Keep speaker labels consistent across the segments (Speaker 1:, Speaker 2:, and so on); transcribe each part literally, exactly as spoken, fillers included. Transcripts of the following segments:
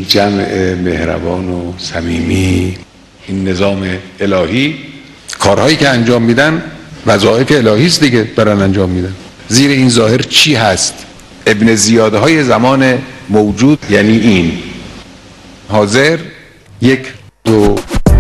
Speaker 1: جمع مهربان و صمیمی، این نظام الهی، کارهایی که انجام میدن وظایف الهی است دیگه، دارن انجام میدن. زیر این ظاهر چی هست؟ ابن زیاده های زمان موجود یعنی این حاضر، یک دو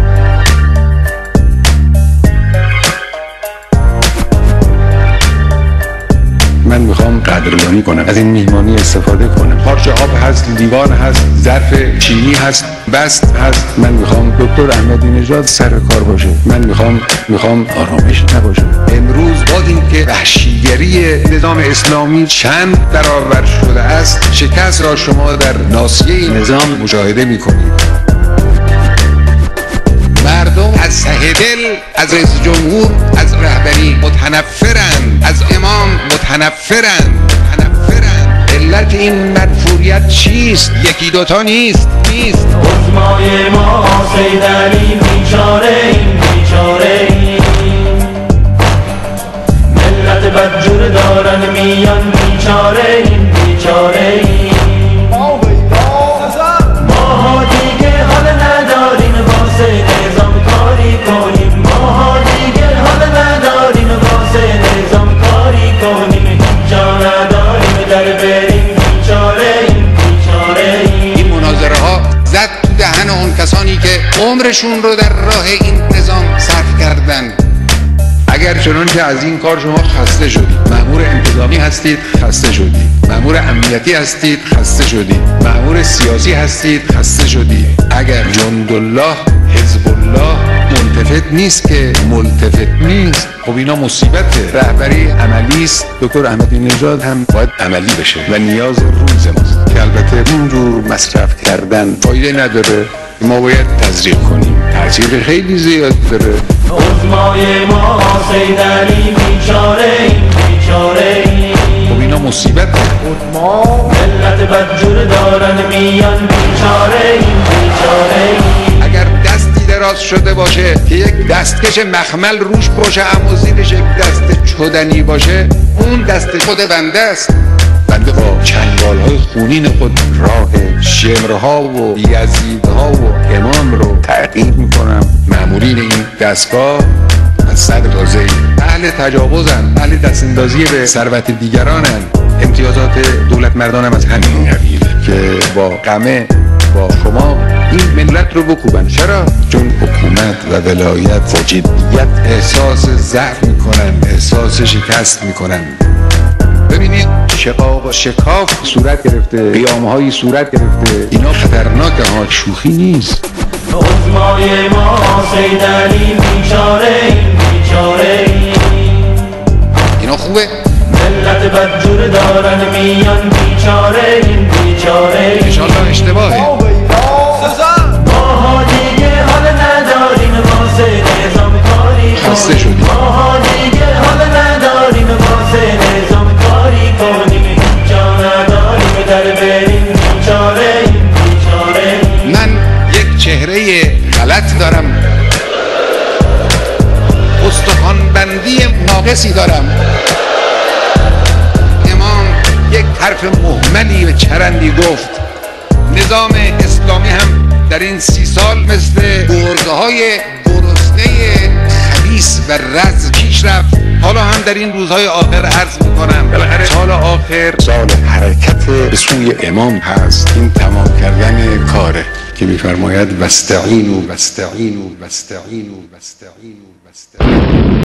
Speaker 1: من میخوام قدردانی کنم، از این میهمانی استفاده کنم. پارچه آب هست، لیوان هست، ظرف چینی هست، بست هست. من میخوام دکتر احمدی نژاد سر کار باشه. من میخوام میخوام آرامش نباشه. امروز با اینکه وحشیگری نظام اسلامی چند برابر شده است، شکست را شما در ناصیه نظام مشاهده میکنید. مردم از ته دل از رئیس جمهور، از رهبری متنفرند، از امام متنفرند متنفرند. علت این منفوریت چیست؟ یکی دوتا نیست نیست
Speaker 2: عظمای ما سید علی بیچاره این بیچاره این ملت بدجور دارن میان بیچاره این بیچاره این ماها دیگه حال ندارین واسه نظام کاری کنیم. ماها دیگه حال ندارین واسه نظام کاری کنیم. جا نداریم در بریم بیچاره این بیچاره این.
Speaker 1: این مناظره ها زد تو دهن اون کسانی که عمرشون رو در راه این نظام صرف کردن. اگر چنانچه از این کار شما خسته شدید، مأمور انتظامی هستید خسته شدید، مأمور امنیتی هستید خسته شدید، مأمور سیاسی هستید خسته شدید، اگر جندالله حزب الله ملتفت نیست که ملتفت نیست، خب اینا مصیبته. رهبری عملی است. دکتر احمدی نژاد هم باید عملی بشه و نیاز روز ماست که البته اینجور مصرف کردن فایده نداره. ما باید تزریق کنیم، تاثیر خیلی زیاد داره.
Speaker 2: عظمای ما سید علی بیچاره این بیچاره این.
Speaker 1: خب اینا مصیبته.
Speaker 2: ملت بدجور دارن میان بیچاره این بیچاره این.
Speaker 1: اگر دستی دراز شده باشه که یک دستکش مخمل روش باشه اما زیرش یک دست چدنی باشه، اون دست خود بنده است. بنده با چنگال‌های خونین خود راه شمرها و یزیدها و امام رو تعقیب میکنم. مأمورین این دستگاه از صدر تازه اهل تجاوزن، اهل دستاندازی به ثروت دیگرانن. امتیازات دولت مردانم از همین قبیل که با قمه با شما این ملت رو بکوبن. چرا؟ چون حکومت و ولایت و جدیت احساس ضعف میکنن، احساس شکست میکنن. ببینید شقاق و شکاف صورت گرفته، قیامهایی صورت گرفته. اینا خطرناکه ها، شوخی نیست.
Speaker 2: عظمای ما سید علی بیچاره این بیچاره این.
Speaker 1: اینا خوبه؟
Speaker 2: ملت بدجور دارن میان بیچاره این بیچاره این.
Speaker 1: انشالله اشتباهه.
Speaker 2: ماها دیگه حال ندارین واسه نظام کاری کنیم.
Speaker 1: خسته شدیم.
Speaker 2: ماها دیگه حال ندارین واسه نظام کاری کنیم. جا نداریم در بریم بیچاره این بیچاره این.
Speaker 1: من یک چهره غلط دارم، استخوان بندی ناقصی دارم. امام یک حرف مهملی و چرندی گفت. نظام اسلامی هم در این سی سال مثل گرگه های گرسنه خبیث و رز پیش رفت. حالا هم در این روزهای آخر عرض میکنم بالاخره سال آخر سال حرکت به سوی امام هست. این تمام کردن کاره که میفرماید واستعینوا واستعینوا واستعینوا واستعینوا واستعینوا